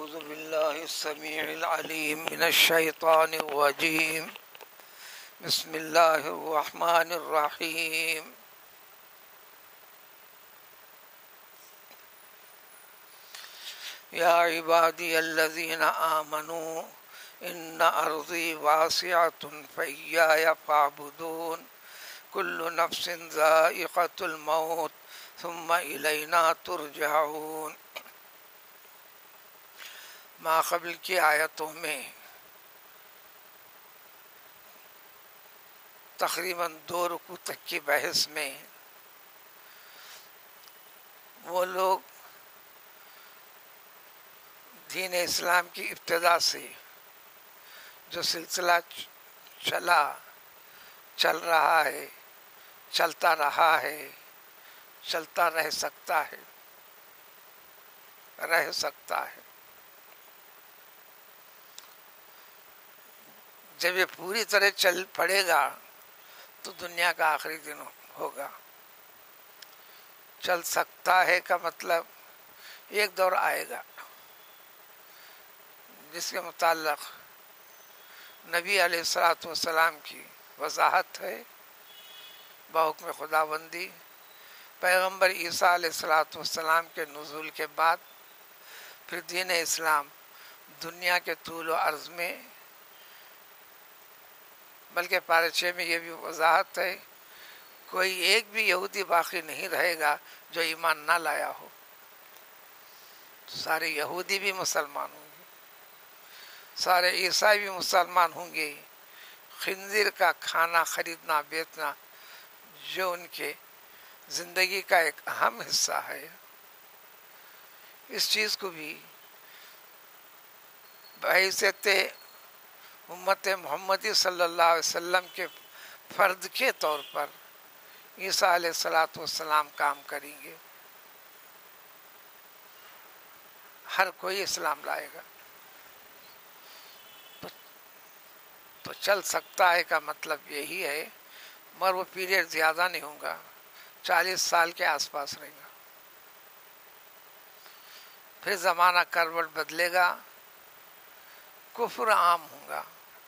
أعوذ بالله السميع العليم من الشيطان الرجيم. بسم الله الرحمن الرحيم. يا عبادي الذين آمنوا إن أرضي واسعة فإياي فاعبدون. كل نفس ذائقة الموت ثم إلينا ترجعون. ماقبل کی آیتوں میں تقریباً 2 رکوع تک کی بحث میں وہ لوگ دین اسلام کی ابتدا سے جو سلسلہ چل رہا ہے، چلتا رہا ہے، چلتا رہ سکتا ہے، جب یہ پوری طرح چل پڑے گا تو دنیا کا آخری دن ہوگا۔ چل سکتا ہے کا مطلب ایک دور آئے گا جس کے متعلق نبی علیہ الصلوۃ والسلام کی وضاحت ہے بحکم خداوندی۔ پیغمبر عیسیٰ علیہ الصلوۃ والسلام کے نزول کے بعد پھر دین اسلام دنیا کے طول و عرض میں، بلکہ پارہ 6 میں یہ بھی وضاحت ہے، کوئی ایک بھی یہودی باقی نہیں رہے گا جو ایمان نہ لایا ہو۔ سارے یہودی بھی مسلمان ہوں گے، سارے عیسائی بھی مسلمان ہوں گے۔ خنزیر کا کھانا خریدنا بیچنا جو ان کے زندگی کا ایک اہم حصہ ہے، اس چیز کو بھی بحیثیت امت محمدی صلی اللہ علیہ وسلم کے فرد کے طور پر عیسیٰ علیہ الصلوۃ والسلام کام کریں گے۔ ہر کوئی اسلام لائے گا تو چل سکتا ہے کا مطلب یہی ہے، مگر وہ پیریڈ زیادہ نہیں ہوگا، 40 سال کے آس پاس رہے گا۔ پھر زمانہ کروٹ بدلے گا، کفر عام ہوگا،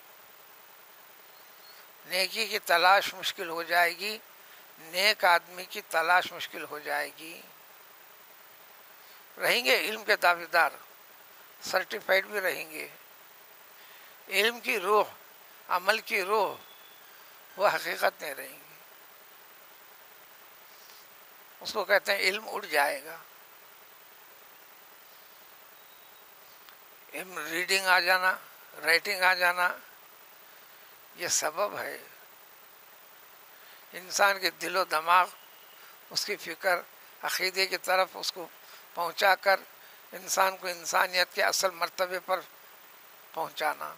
نیکی کی تلاش مشکل ہو جائے گی، نیک آدمی کی تلاش مشکل ہو جائے گی۔ رہیں گے علم کے دعویدار، سرٹیفائڈ بھی رہیں گے، علم کی روح، عمل کی روح وہ حقیقت نہیں رہیں گی، اس کو کہتے ہیں علم اڑ جائے گا۔ علم ریڈنگ آ جانا، رائٹنگ آ جانا، یہ سبب ہے انسان کے دل و دماغ، اس کی فکر عقیدے کی طرف اس کو پہنچا کر انسان کو انسانیت کے اصل مرتبے پر پہنچانا،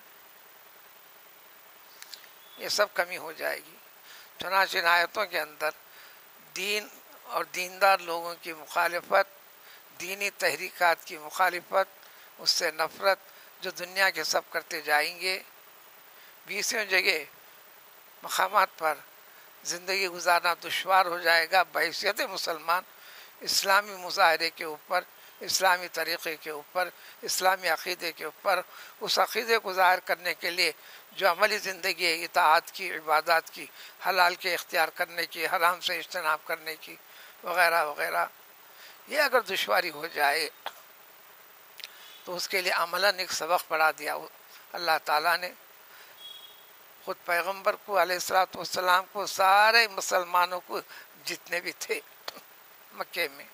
یہ سب کمی ہو جائے گی۔ چنانچہ ان آیتوں کے اندر دین اور دیندار لوگوں کی مخالفت، دینی تحریکات کی مخالفت، اس سے نفرت جو دنیا کے سب کرتے جائیں گے، 20ویں جگہ مقامات پر زندگی گزارنا دشوار ہو جائے گا بحیثیت مسلمان، اسلامی مظاہرے کے اوپر، اسلامی طریقے کے اوپر، اسلامی عقیدے کے اوپر، اس عقیدے کو ظاہر کرنے کے لیے جو عملی زندگی ہے، اطاعت کی، عبادات کی، حلال کے اختیار کرنے کی، حرام سے اجتناب کرنے کی، وغیرہ وغیرہ، یہ اگر دشواری ہو جائے تو اس کے لیے عملاً ایک سبق پڑھا دیا اللہ تعالیٰ نے خود پیغمبر کو علیہ الصلوۃ والسلام کو، سارے مسلمانوں کو جتنے بھی تھے مکے میں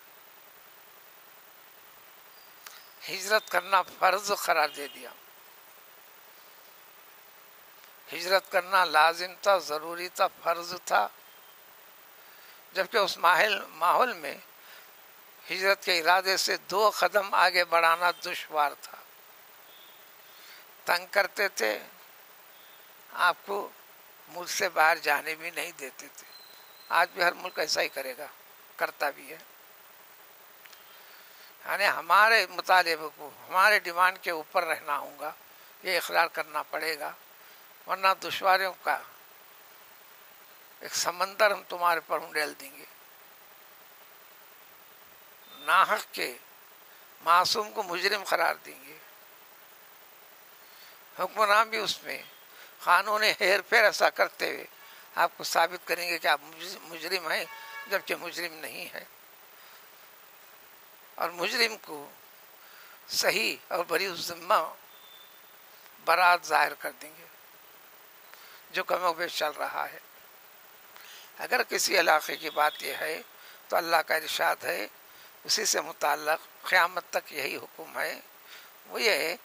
ہجرت کرنا فرض قرار دے دیا۔ ہجرت کرنا لازم تھا، ضروری تھا، فرض تھا، جبکہ اس ماحول میں ہجرت کے ارادے سے 2 قدم آگے بڑھانا دشوار تھا۔ تنگ کرتے تھے، آپ کو ملک سے باہر جانے بھی نہیں دیتے تھے۔ آج بھی ہر ملک ایسا ہی کرے گا، کرتا بھی ہے، یعنی ہمارے مطالبے کو، ہمارے ڈیمانڈ کے اوپر رہنا ہوگا، یہ اقرار کرنا پڑے گا، ورنہ دشواریوں کا ایک سمندر ہم تمہارے پر ڈال دیں گے۔ ناحق کے معصوم کو مجرم قرار دیں گے۔ حکمران بھی اس میں قانون ہیر پھیر ایسا کرتے ہوئے آپ کو ثابت کریں گے کہ آپ مجرم ہیں جبکہ مجرم نہیں ہے، اور مجرم کو صحیح اور بری الذمہ برات ظاہر کر دیں گے جو کم و بیش چل رہا ہے۔ اگر کسی علاقے کی بات یہ ہے تو اللہ کا ارشاد ہے اسی سے متعلق قیامت تک یہی حکم ہے، وہ یہ ہے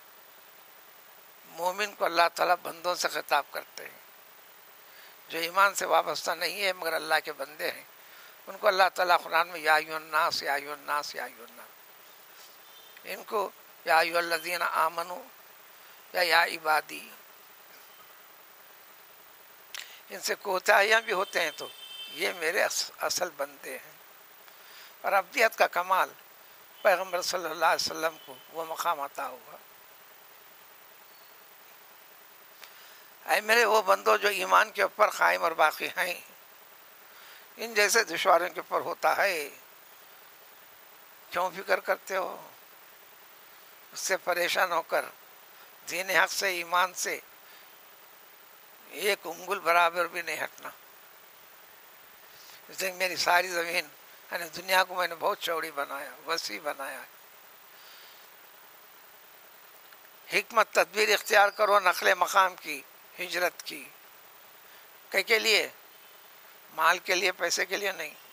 مومن کو اللہ تعالیٰ بندوں سے خطاب کرتے ہیں، جو ایمان سے وابستہ نہیں ہے مگر اللہ کے بندے ہیں، ان کو اللہ تعالیٰ قرآن میں یا ایھا الناس یا ایھا الناس یا ایھا الناس، ان کو یا ایھا الذین آمنو یا عبادی، ان سے کوتاہیاں بھی ہوتے ہیں تو یہ میرے اصل بندے ہیں۔ اور ابدیت کا کمال پیغمبر صلی اللہ علیہ وسلم کو وہ مقام عطا ہوا، اے میرے وہ بندوں جو ایمان کے اوپر قائم اور باقی ہیں، ان جیسے دشواریوں کے اوپر ہوتا ہے کیوں فکر کرتے ہو؟ اس سے پریشان ہو کر دین حق سے، ایمان سے ایک انگل برابر بھی نہیں ہٹنا۔ اس لیے میری ساری زمین یعنی دنیا کو میں نے بہت چوڑی بنایا، وسیع بنایا۔ حکمت تدبیر اختیار کرو نقل مقام کی، ہجرت کی، کے لیے مال کے لیے، پیسے کے لیے نہیں،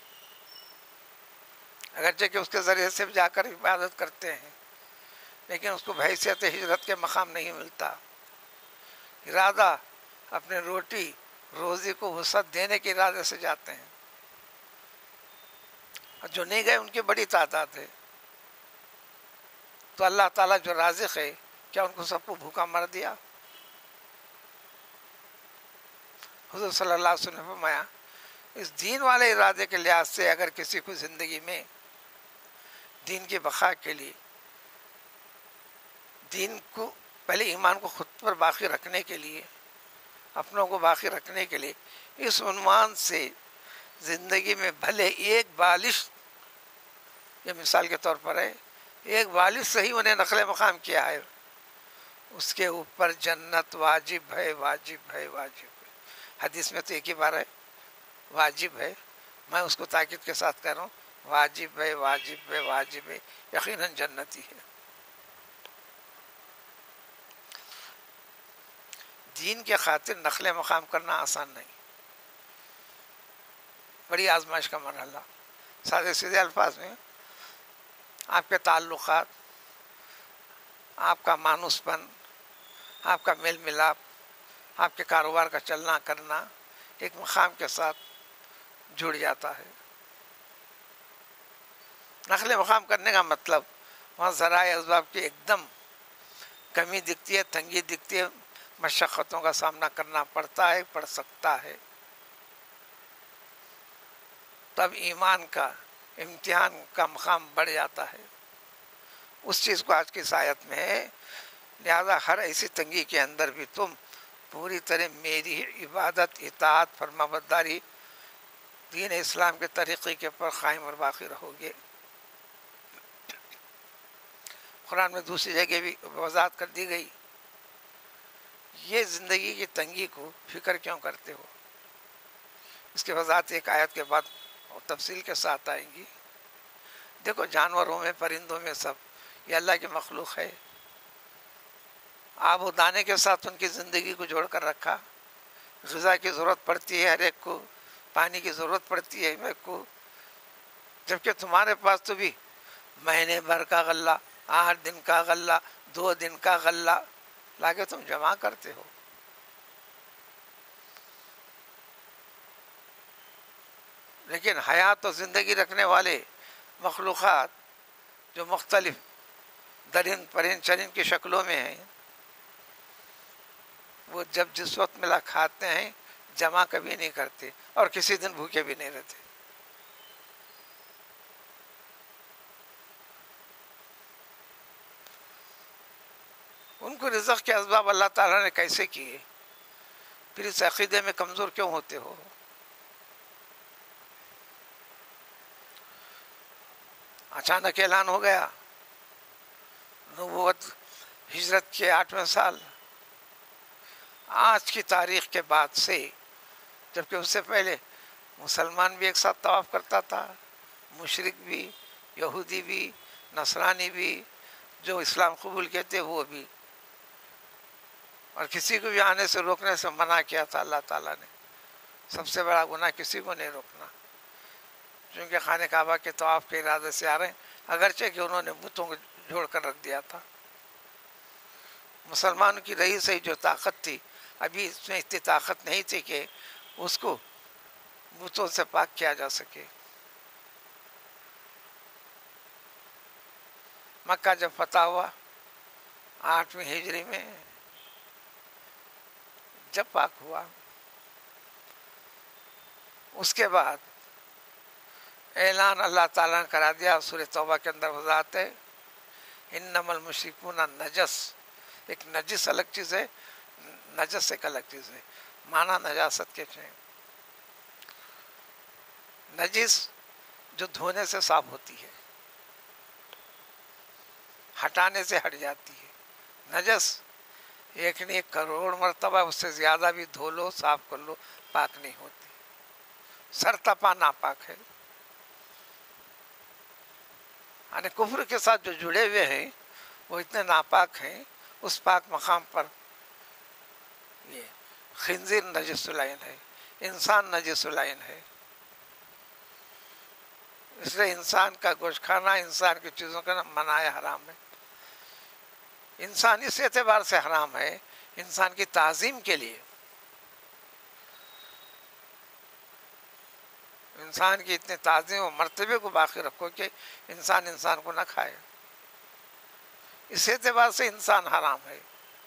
اگرچہ کہ اس کے ذریعے سے جا کر عبادت کرتے ہیں لیکن اس کو بحیثیت ہجرت کے مقام نہیں ملتا۔ ارادہ اپنے روٹی روزی کو وسعت دینے کے ارادے سے جاتے ہیں، اور جو نہیں گئے ان کی بڑی تعداد ہے، تو اللہ تعالیٰ جو رازق ہے کیا ان کو سب کو بھوکا مر دیا؟ حضور صلی اللہ علیہ وسلم نے فرمایا اس دین والے ارادے کے لحاظ سے اگر کسی کو زندگی میں دین کی بقا کے لیے، دین کو پہلے ایمان کو خود پر باقی رکھنے کے لیے، اپنوں کو باقی رکھنے کے لیے اس عنوان سے زندگی میں بھلے ایک بالش، یہ مثال کے طور پر ہے، ایک بالش صحیح انہیں نقل مقام کیا ہے، اس کے اوپر جنت واجب ہے، واجب ہے، واجب ہے۔ حدیث میں تو ایک ہی بار ہے واجب ہے، میں اس کو تاکید کے ساتھ کہہ رہا ہوں واجب ہے، واجب ہے، واجب ہے، یقیناً جنتی ہے۔ دین کے خاطر نقل مقام کرنا آسان نہیں، بڑی آزمائش کا مرحلہ۔ سادے سیدھے الفاظ میں آپ کے تعلقات، آپ کا مانوس پن، آپ کا میل ملاپ، آپ کے کاروبار کا چلنا کرنا ایک مقام کے ساتھ جڑ جاتا ہے۔ نقل مقام کرنے کا مطلب وہاں ذرائع اسباب کی ایک دم کمی دکھتی ہے، تنگی دکھتی ہے، مشقتوں کا سامنا کرنا پڑتا ہے، پڑ سکتا ہے، تب ایمان کا امتحان کا مقام بڑھ جاتا ہے۔ اس چیز کو آج کی آیت میں ہے، لہذا ہر ایسی تنگی کے اندر بھی تم پوری طرح میری عبادت، اطاعت، فرما برداری، دین اسلام کے طریقے کے پر قائم اور باقی رہو گے۔ قرآن میں دوسری جگہ بھی وضاحت کر دی گئی، یہ زندگی کی تنگی کو فکر کیوں کرتے ہو؟ اس کی وضاحت ایک آیت کے بعد تفصیل کے ساتھ آئیں گی۔ دیکھو جانوروں میں، پرندوں میں، سب یہ اللہ کی مخلوق ہے، آب و دانے کے ساتھ ان کی زندگی کو جوڑ کر رکھا، غذا کی ضرورت پڑتی ہے ہر ایک کو، پانی کی ضرورت پڑتی ہے ہر ایک کو، جبکہ تمہارے پاس تو بھی مہینے بھر کا غلہ، 8 دن کا غلہ، 2 دن کا غلہ لا کے تم جمع کرتے ہو۔ لیکن حیات و زندگی رکھنے والے مخلوقات جو مختلف درند پرند چرند کی شکلوں میں ہیں، وہ جب جس وقت ملا کھاتے ہیں، جمع کبھی نہیں کرتے اور کسی دن بھوکے بھی نہیں رہتے۔ ان کو رزق کے اسباب اللہ تعالیٰ نے کیسے کیے؟ پھر اس عقیدے میں کمزور کیوں ہوتے ہو؟ اچانک اعلان ہو گیا نبوت، ہجرت کے 8ویں سال آج کی تاریخ کے بعد سے، جبکہ اس سے پہلے مسلمان بھی ایک ساتھ طواف کرتا تھا، مشرک بھی، یہودی بھی، نصرانی بھی، جو اسلام قبول کہتے وہ بھی، اور کسی کو بھی آنے سے روکنے سے منع کیا تھا اللہ تعالیٰ نے۔ سب سے بڑا گناہ کسی کو نہیں روکنا، چونکہ خانہ کعبہ کے طواف کے ارادے سے آ رہے ہیں، اگرچہ کہ انہوں نے بتوں کو جوڑ کر رکھ دیا تھا۔ مسلمانوں کی رہی سے جو طاقت تھی، ابھی اس میں اتنی طاقت نہیں تھی کہ اس کو بتوں سے پاک کیا جا سکے۔ مکہ جب فتح ہوا 8ویں ہجری میں، جب پاک ہوا، اس کے بعد اعلان اللہ تعالیٰ نے کرا دیا سورہ توبہ کے اندر وضاحت ہے، انما المشرکون نجس۔ ایک نجس الگ چیز ہے، نجس ایک الگ چیز ہے، معنی نجاست کے ہیں۔ نجس جو دھونے سے صاف ہوتی ہے، ہٹانے سے ہٹ جاتی ہے۔ نجس ایک نہیں 1,000,000,000 مرتبہ اس سے زیادہ بھی دھو لو، صاف کر لو، پاک نہیں ہوتی۔ سر تپا ناپاک ہے۔ یعنی کفر کے ساتھ جو جڑے ہوئے ہیں وہ اتنے ناپاک ہیں، اس پاک مقام پر یہ خنزیر نجس العین ہے، انسان نجس العین ہے۔ اس لیے انسان کا گوشت کھانا، انسان کی چیزوں کا منع حرام ہے۔ انسان اس اعتبار سے حرام ہے، انسان کی تعظیم کے لیے، انسان کی اتنے تعظیم و مرتبے کو باقی رکھو کہ انسان کو نہ کھائے، اس اعتبار سے انسان حرام ہے،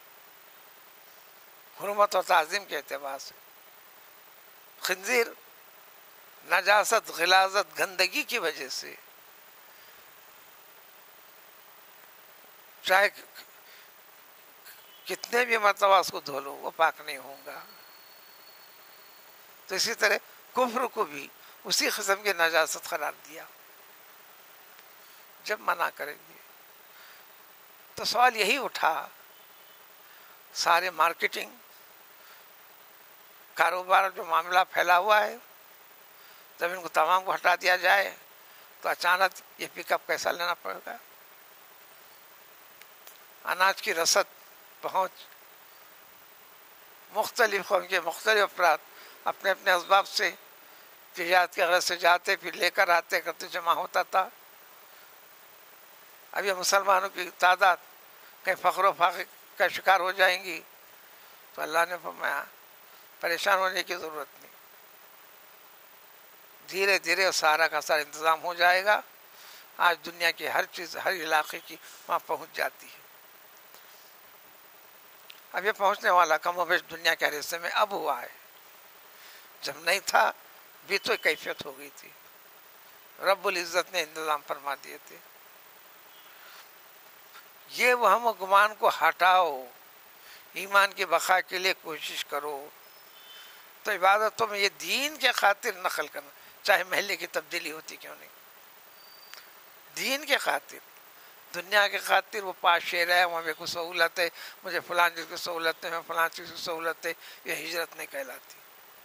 حرمت اور تعظیم کے اعتبار سے۔ خنزیر نجاست، غلاظت، گندگی کی وجہ سے، چاہے کتنے بھی مرتبہ اس کو دھو لو وہ پاک نہیں ہوگا۔ تو اسی طرح کفر کو بھی اسی قسم کی نجاست قرار دیا جب منع کریں گے۔ تو سوال یہی اٹھا، سارے مارکیٹنگ کاروبار جو معاملہ پھیلا ہوا ہے، جب ان کو تمام کو ہٹا دیا جائے تو اچانک یہ پک اپ کیسا لینا پڑے گا؟ اناج کی رسد پہنچ، مختلف قوم کے مختلف افراد اپنے اپنے اسباب سے تجارت کے غرض سے جاتے، پھر لے کر آتے کرتے، جمع ہوتا تھا۔ اب یہ مسلمانوں کی تعداد کہیں فقر و فاقے کا شکار ہو جائیں گی، تو اللہ نے فرمایا پریشان ہونے کی ضرورت نہیں، دھیرے دھیرے سارا کا سارا انتظام ہو جائے گا۔ آج دنیا کی ہر چیز، ہر علاقے کی وہاں پہنچ جاتی ہے۔ اب یہ پہنچنے والا کم و بیش دنیا کے ہر حصے میں اب ہوا ہے، جب نہیں تھا بھی تو کیفیت ہو گئی تھی، رب العزت نے انتظام فرما دیے تھے۔ یہ وہم و گمان کو ہٹاؤ، ایمان کی بقا کے لیے کوشش کرو۔ تو عبادتوں میں یہ دین کے خاطر نقل کرنا، چاہے محلے کی تبدیلی ہوتی کیوں نہیں، دین کے خاطر، دنیا کے خاطر وہ پاس شہر ہے، وہاں میرے کو سہولت ہے، مجھے فلاں چیز کی سہولت ہے، میں فلاں چیز کی سہولت ہے، یہ ہجرت نہیں کہلاتی۔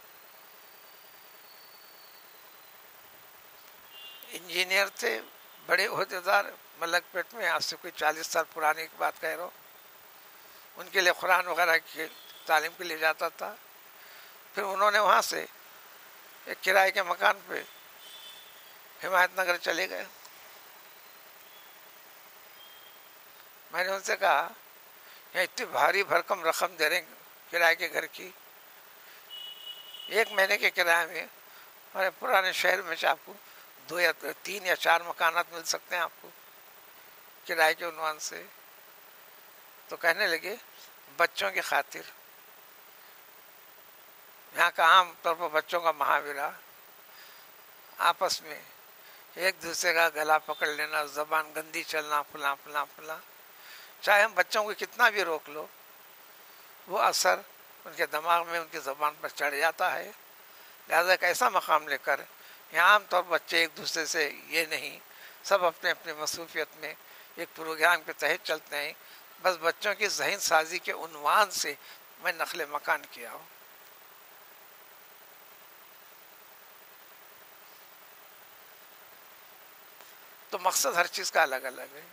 انجینئر تھے، بڑے عہدیدار ملک پیٹ میں، آج سے کوئی 40 سال پرانی کی بات کہہ رہا ہوں، ان کے لیے قرآن وغیرہ کی تعلیم کے لیے جاتا تھا۔ پھر انہوں نے وہاں سے ایک کرائے کے مکان پہ حمایت نگر چلے گئے۔ میں نے ان سے کہا یہ اتنی بھاری بھرکم رقم دے رہے ہیں کرائے کے گھر کی، 1 مہینے کے کرائے میں، ہمارے پرانے شہر میں سے آپ کو 2 یا 3 یا 4 مکانات مل سکتے ہیں آپ کو کرائے کے عنوان سے۔ تو کہنے لگے بچوں کی خاطر، یہاں کا عام طور پر بچوں کا محاورہ، آپس میں ایک دوسرے کا گلا پکڑ لینا، زبان گندی چلنا، فلاں فلاں فلاں، چاہے ہم بچوں کو کتنا بھی روک لو، وہ اثر ان کے دماغ میں، ان کی زبان پر چڑھ جاتا ہے۔ لہذا ایک ایسا مقام لے کر، یہاں عام طور پر بچے ایک دوسرے سے یہ نہیں، سب اپنے اپنے مصروفیت میں ایک پروگرام کے تحت چلتے ہیں، بس بچوں کی ذہن سازی کے عنوان سے میں نقل مکان کیا ہوں. تو مقصد ہر چیز کا الگ الگ ہے.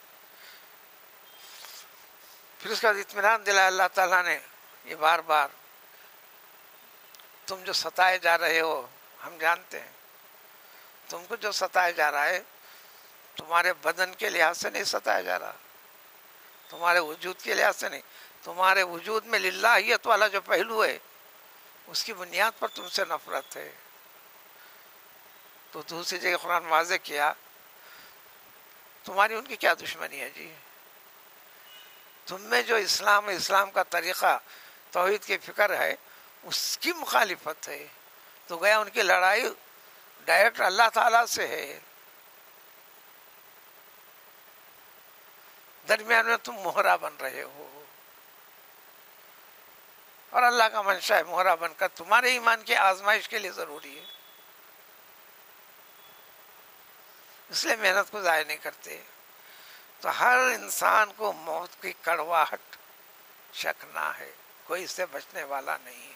پھر اس کا اطمینان دلایا اللہ تعالیٰ نے یہ بار بار. تم جو ستائے جا رہے ہو ہم جانتے ہیں. تم کو جو ستایا جا رہا ہے تمہارے بدن کے لحاظ سے نہیں ستایا جا رہا, تمہارے وجود کے لحاظ سے نہیں, تمہارے وجود میں للہیت والا جو پہلو ہے اس کی بنیاد پر تم سے نفرت ہے. تو دوسری جگہ قرآن واضح کیا تمہاری ان کی کیا دشمنی ہے جی. تم میں جو اسلام کا طریقہ توحید کی فکر ہے اس کی مخالفت ہے. تو گیا ان کی لڑائی ڈائریکٹ اللہ تعالیٰ سے ہے. درمیان میں تم مہرا بن رہے ہو اور اللہ کا منشا ہے مہرا بن کر تمہارے ایمان کی آزمائش کے لیے ضروری ہے. اس لیے محنت کو ضائع نہیں کرتے. تو ہر انسان کو موت کی کڑواہٹ چکھنا ہے, کوئی اس سے بچنے والا نہیں.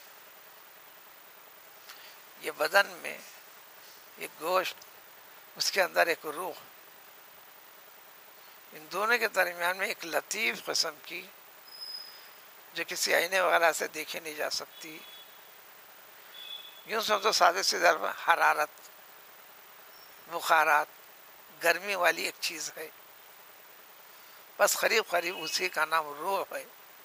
یہ بدن میں یہ گوشت, اس کے اندر ایک روح, ان دونوں کے درمیان میں ایک لطیف قسم کی جو کسی آئینے وغیرہ سے دیکھی نہیں جا سکتی. یوں سمجھو سادے سے ضرب حرارت, بخارات, گرمی والی ایک چیز ہے. بس قریب اسی کا نام روح ہے.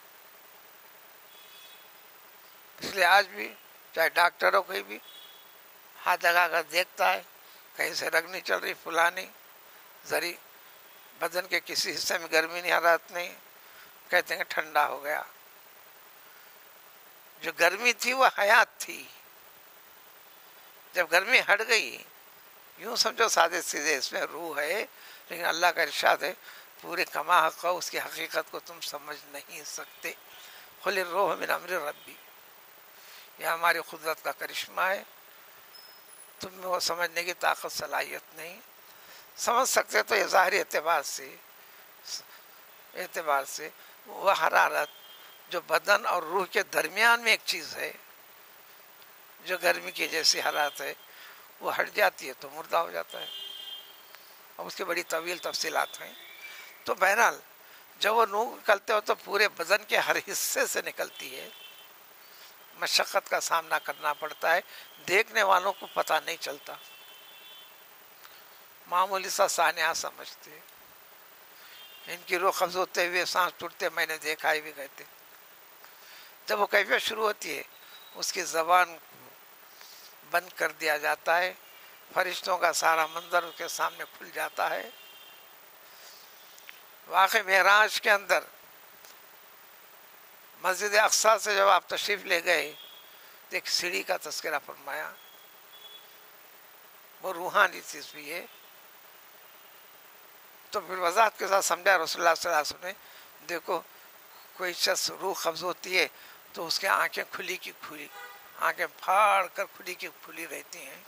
اس لیے آج بھی چاہے ڈاکٹروں کو بھی ہاتھ لگا کر دیکھتا ہے کہیں سے رگ نہیں چل رہی فلانی ذری بدن کے کسی حصے میں گرمی نہیں حرارت نہیں, کہتے ہیں کہ ٹھنڈا ہو گیا. جو گرمی تھی وہ حیات تھی, جب گرمی ہٹ گئی یوں سمجھو سادے سیدھے اس میں روح ہے. لیکن اللہ کا ارشاد ہے پورے کما حق اس کی حقیقت کو تم سمجھ نہیں سکتے. قل الروح من امر ربی, یہ ہماری قدرت کا کرشمہ ہے. تم میں وہ سمجھنے کی طاقت صلاحیت نہیں. سمجھ سکتے تو یہ ظاہری اعتبار سے وہ حرارت جو بدن اور روح کے درمیان میں ایک چیز ہے جو گرمی کی جیسی حرارت ہے وہ ہٹ جاتی ہے تو مردہ ہو جاتا ہے. اور اس کی بڑی طویل تفصیلات ہیں. تو بہرحال جب وہ روح نکلتے ہو تو پورے بدن کے ہر حصے سے نکلتی ہے. مشقت کا سامنا کرنا پڑتا ہے, دیکھنے والوں کو پتہ نہیں چلتا, معمولی سا سانحہ سمجھتے. ان کی روح قبض ہوتے ہوئے سانس ٹوٹتے میں نے دیکھا ہے بھی کہتے. جب وہ کیفیت شروع ہوتی ہے اس کی زبان بند کر دیا جاتا ہے, فرشتوں کا سارا منظر اس کے سامنے کھل جاتا ہے. واقعی معراج کے اندر مسجد اقصیٰ سے جب آپ تشریف لے گئے تو ایک سیڑھی کا تذکرہ فرمایا, وہ روحانی چیز بھی ہے. تو پھر وضاحت کے ساتھ سمجھا رسول اللہ صلی اللہ علیہ وسلم نے, دیکھو کوئی شخص روح قبض ہوتی ہے تو اس کی آنکھیں کھلی کی کھلی, آنکھیں پھاڑ کر کھلی کی کھلی رہتی ہیں.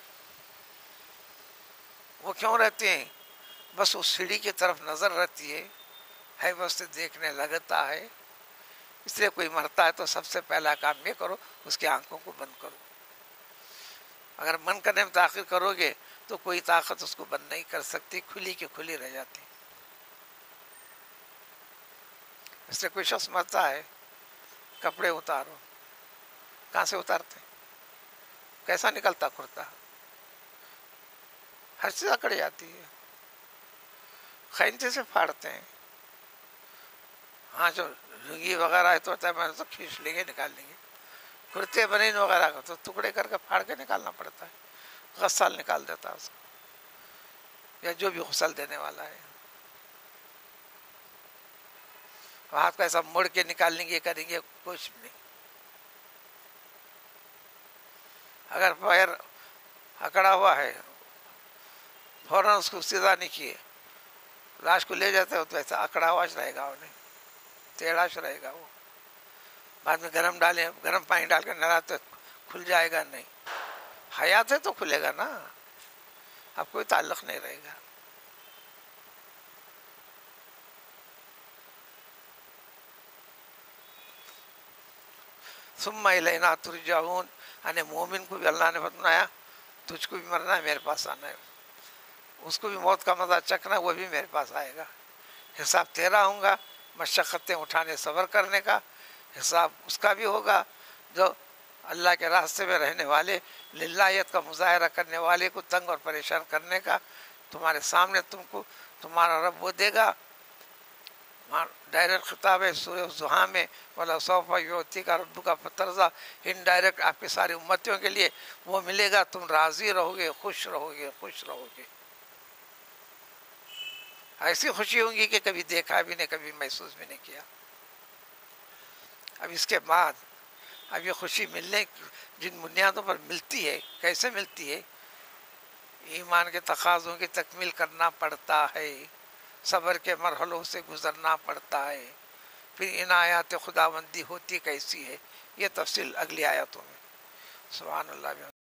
وہ کیوں رہتی ہیں؟ بس اس سیڑھی کی طرف نظر رہتی ہے بس دیکھنے لگتا ہے. اس لیے کوئی مرتا ہے تو سب سے پہلا کام یہ کرو اس کی آنکھوں کو بند کرو. اگر بند کرنے میں تاخیر کرو گے تو کوئی طاقت اس کو بند نہیں کر سکتی, کھلی کی کھلی رہ جاتی. اس لیے کوئی شخص مرتا ہے کپڑے اتارو, کہاں سے اتارتے, کیسا نکلتا کرتا, ہر چیز اکڑ جاتی ہے, خینچے سے پھاڑتے ہیں. ہاں جو لنگی وغیرہ ہے تو میں تو کھینچ لیں گے نکال لیں گے. کرتے بنین وغیرہ کا تو ٹکڑے کر کے پھاڑ کے نکالنا پڑتا ہے, غسال نکال دیتا ہے اس کو, یا جو بھی غسل دینے والا ہے. ہاتھ کو ایسا مڑ کے نکالیں گے کریں گے کچھ بھی نہیں. اگر پیر اکڑا ہوا ہے فوراً اس کو سیدھا نہیں کیے, لاش کو لے جاتے ہو تو ایسا اکڑا ہوا رہے گا, انہیں ٹیڑھا رہے گا. وہ بعد میں گرم پانی ڈال کے نہلاتے کھل جائے گا نہیں. حیات ہے تو کھلے گا نا, اب کوئی تعلق نہیں رہے گا. ثم الینا ترجعون، یعنی مومن کو بھی اللہ نے فرمایا تجھ کو بھی مرنا ہے، میرے پاس آنا ہے، اس کو بھی موت کا مزہ چکھنا ہے، وہ بھی میرے پاس آئے گا، حساب تیرا ہوگا، مشقتیں اٹھانے صبر کرنے کا حساب اس کا بھی ہوگا، جو اللہ کے راستے میں رہنے والے، للہیت کا مظاہرہ کرنے والے کو تنگ اور پریشان کرنے کا تمہارے سامنے تم کو تمہارا رب وہ دے گا۔ ڈائریکٹ خطاب ہے سورہ الضحیٰ میں، وَلَسَوْفَ يُعْطِيكَ رَبُّكَ فَتَرْضَىٰ، انڈائریکٹ آپ کے ساری امتیوں کے لیے وہ ملے گا، تم راضی رہو گے، خوش رہو گے، خوش رہو گے، ایسی خوشی ہوں گی کہ کبھی دیکھا بھی نہیں، کبھی محسوس بھی نہیں کیا۔ اب اس کے بعد اب یہ خوشی ملنے جن بنیادوں پر ملتی ہے، کیسے ملتی ہے؟ ایمان کے تقاضوں کی تکمیل کرنا پڑتا ہے، صبر کے مرحلوں سے گزرنا پڑتا ہے، پھر ان آیات خداوندی ہوتی کیسی ہے، یہ تفصیل اگلی آیاتوں میں۔ سبحان اللہ۔